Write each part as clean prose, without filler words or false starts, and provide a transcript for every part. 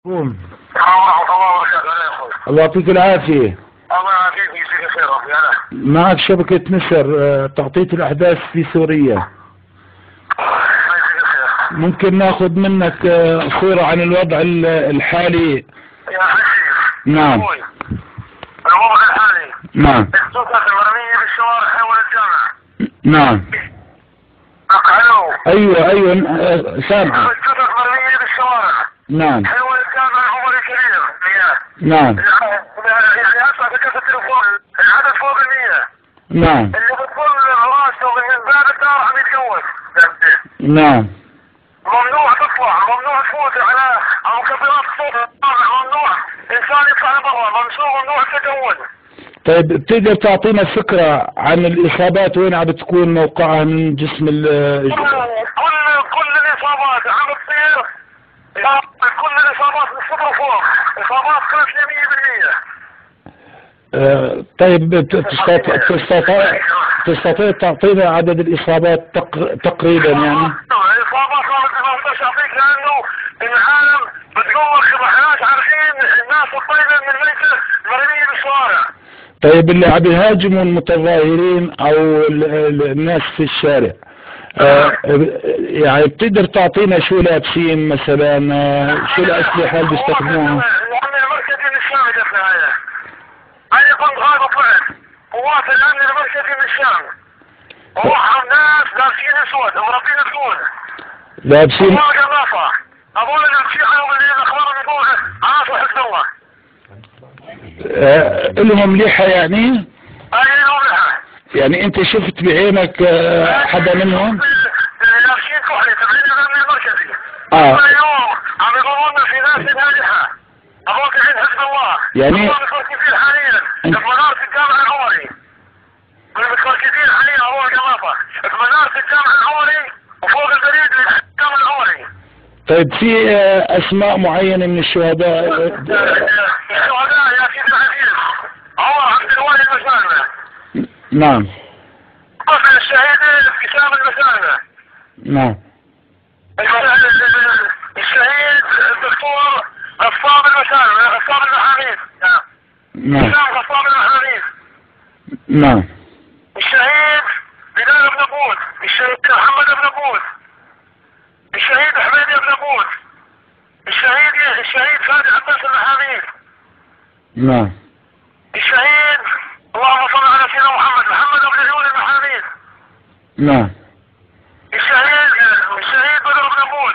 قوم. ورحمة الله وبركاته. يا اخوي الله يعطيك العافية. الله يعافيك ويجزيك خير ربي. انا معك شبكة نسر تغطية الأحداث في سوريا. الله يجزيك خير. ممكن ناخذ منك صورة عن الوضع الحالي؟ يا حسين. نعم. الوضع الحالي. نعم. السلطات المرمية بالشوارع حول الجامعة. نعم. الو. ايوه سامعة. السلطات المرمية بالشوارع. نعم. حول الجامعة العمر الكريم. نعم. يعني هسه بكفي التليفون العدد فوق 100. نعم. اللي بتقول راسه من باب الدار عم يتجوز. نعم. ممنوع تطلع، ممنوع تفوت على مكبرات الصوت، ممنوع انسان يطلع لبرا، ممنوع التجول. طيب بتقدر تعطينا فكرة عن الإصابات وين عم بتكون موقعها من جسم كل الإصابات عم تصير، كل الإصابات من الصدر فوق، إصابات قتل 100%. طيب تستطيع تعطينا عدد الإصابات تقريبا يعني؟ الإصابات ما بقدرش أعطيك لأنه العالم بتقول احناش عارفين الناس الطيبة من الميتة مرمية بالشوارع. طيب اللي عم يهاجموا المتظاهرين او الناس في الشارع يعني بتقدر تعطينا شو لابسين مثلا، شو الاسلحه اللي بيستخدموها؟ الامن المركزي من الشام جت معايا. انا كنت غاد وطلعت قوات الامن المركزي من الشام. وروح ناس لابسين اسود ومربين اسود. لابسين جرافه. هذول اللي بشيحوا الاخبار اللي بيقولوا عناصر حزب الله. لهم لحى يعني؟ اي لهم لحى. يعني انت شفت بعينك حدا منهم؟ لابسين كحلي تبعين الامن المركزي. كل يوم عم يقولوا لنا في ناس لها لحى. هذول تبعين حزب الله. يعني متمركزين حاليا في منارة الجامع العمري. متمركزين حاليا هذول جماعة في منارة الجامع العمري وفوق البريد للجامع العمري. طيب في اسماء معينة من الشهداء؟ الشهداء يا سيدي العزيز عمر عبد الوالي المسالمة. نعم. قتل الشهيدة ابتسام المسالمة. نعم. الشهيد الدكتور غصاب المسالمة، غصاب المحاميد. نعم. غصاب المحاميد. نعم. الشهيد بلال بن بود، الشهيد محمد بن بود، الشهيد حميد بن بود، الشهيد فادي عباس المحاميد. نعم. الشهيد اللهم صل على سيدنا محمد بن عيون المحاميد. نعم. الشهيد بدر بن بود.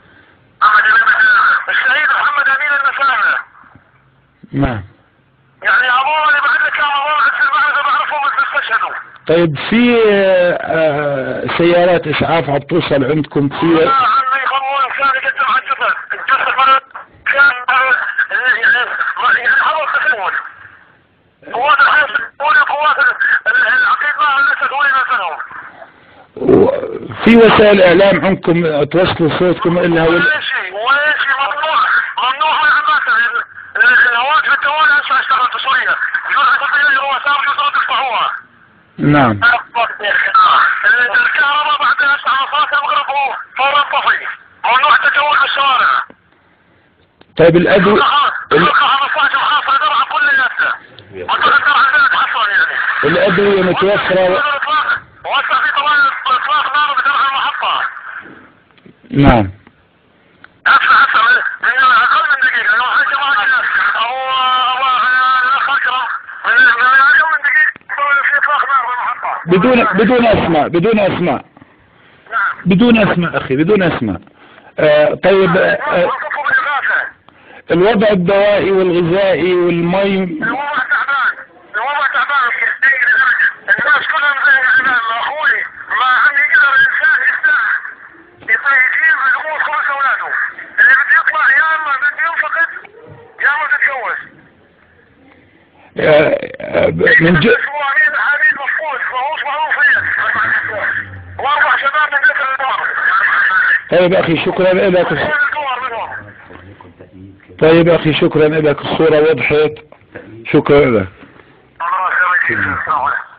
الشهيد محمد امين المسالمة. نعم. يعني هذول اللي بعد لك هذول في المعركة بعرفهم بس استشهدوا. طيب في سيارات اسعاف عم توصل عندكم في؟ لا عمي خلوه انسان يقدم على الجسد كان يعني حضر تسول. قوات الحرس قوات العقيد مع الاسد وين مثلهم. في وسائل اعلام عندكم توصلوا صوتكم الها ولا شيء ممنوع من الناس الهواج في الدوال هسه اشتغل في سوريا. جزء تطير الرواسات وجزء تقطعوها. نعم. الكهرباء بعد هسه على صلاة المغرب فورا طفي. ممنوع التجول بالشوارع. طيب الأدوية الأدوية متوفرة وهسه في طبعا اطلاق نار بدرع المحطة. نعم. هسه من اقل من دقيقة لو حاجة ما كانت او الاخ اكرم من اقل من دقيقة في اطلاق نار بالمحطة. بدون اسماء. نعم. بدون اسماء اخي بدون اسماء. طيب الوضع الدوائي والغذائي والمي. الوضع تعبان. الناس كلهم زي العباد اخوي ما عندي يقدر الانسان يجيب الامور 5 اولاده. اللي بده يطلع يا اما بده ينفقد يا اما تتجوز. من اسمه امين حميد مفقود ماهوش معروف هي. و4 شباب من ذكر الدار. طيب اخي شكرا لك. طيب اخي شكرا لك، الصورة وضحت. شكرا لك. الله يخليك.